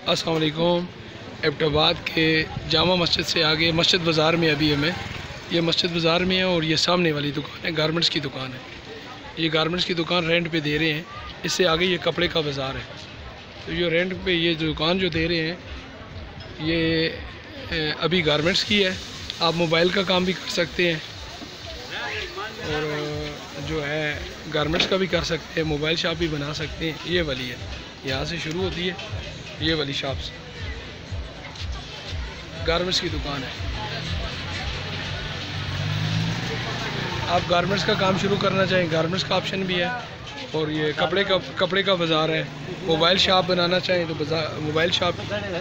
अस्सलाम वालेकुम। एबटाबाद के जामा मस्जिद से आगे मस्जिद बाज़ार में अभी हमें ये मस्जिद बाज़ार में है और ये सामने वाली दुकान है गारमेंट्स की दुकान है। ये गारमेंट्स की दुकान रेंट पे दे रहे हैं। इससे आगे ये कपड़े का बाज़ार है। तो ये रेंट पे ये दुकान जो दे रहे हैं ये अभी गारमेंट्स की है। आप मोबाइल का काम भी कर सकते हैं और जो है गारमेंट्स का भी कर सकते हैं, मोबाइल शॉप भी बना सकते हैं। ये वाली है, यहाँ से शुरू होती है ये वाली शॉप से। गारमेंट्स की दुकान है। आप गारमेंट्स का काम शुरू करना चाहें गारमेंट्स का ऑप्शन भी है। और ये कपड़े का बाज़ार है। मोबाइल शॉप बनाना चाहें तो मोबाइल शॉप।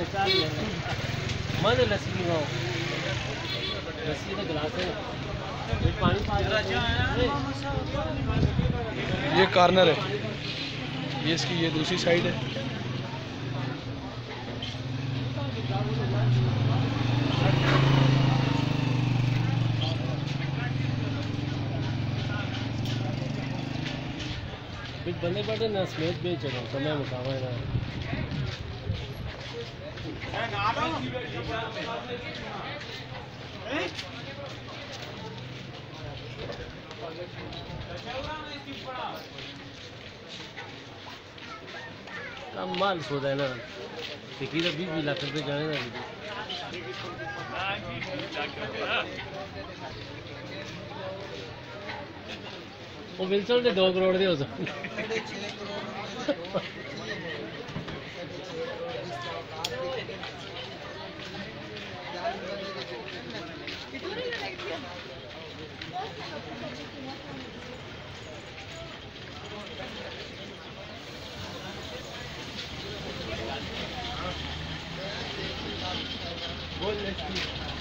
ये कॉर्नर है, ये इसकी ये दूसरी साइड है। बंदे बैठे ना समेत बेच रहा हूँ समय मुकावा है ना कम माल सोचा है ना फिकी तो 20 लाख रुपये जाने ना वो विल्सन ने 2 करोड़ दे हो बोल